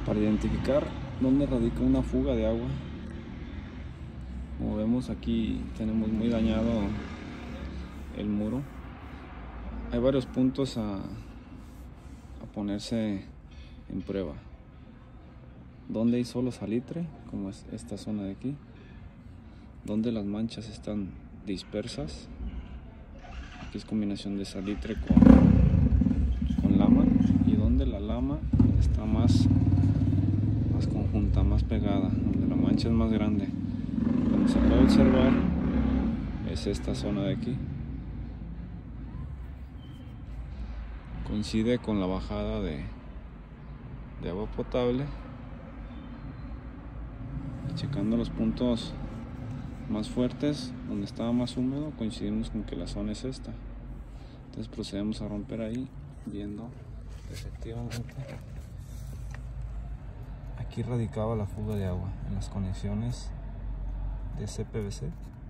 para identificar dónde radica una fuga de agua. Como vemos, aquí tenemos muy dañado el muro. Hay varios puntos a ponerse en prueba. Donde hay solo salitre, como es esta zona de aquí, donde las manchas están dispersas. Aquí es combinación de salitre con lama, y donde la lama está más conjunta, más pegada, donde la mancha es más grande. Como se puede observar, es esta zona de aquí. Coincide con la bajada de agua potable. Checando los puntos más fuertes, donde estaba más húmedo, coincidimos con que la zona es esta. Entonces procedemos a romper ahí, viendo efectivamente aquí radicaba la fuga de agua en las conexiones de CPVC.